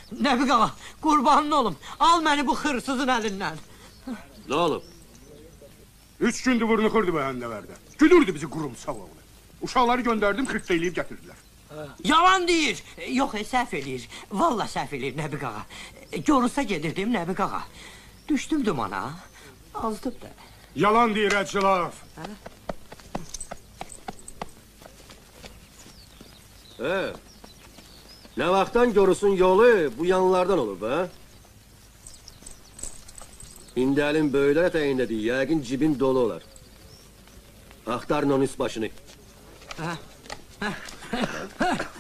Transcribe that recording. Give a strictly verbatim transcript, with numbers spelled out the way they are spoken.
Nəbi qağa, qurbanın olum. Al məni bu hırsızın əlindən. Ne olub? Üç gündür burnu kırdı bu həndəvərdə. Gülürdü bizi qurumsaq oğlu. Uşaqları gönderdim, kırklayıb gətirdilər. Yalan deyir. Yox, e, səhv eləyir. Vallahi səhv eləyir Nəbi qağa. E, Görünsə gedirdim Nəbi qağa. Düşdüm dumana. Azdım da. Yalan deyir Əcilaf. He. Ne vaktan görürsün yolu bu yanlardan olur be. İndi elin böyle eteğinde değil, yakin cibin dolu olar. Aktarın onun üst başını. Ha, ha, ha, ha.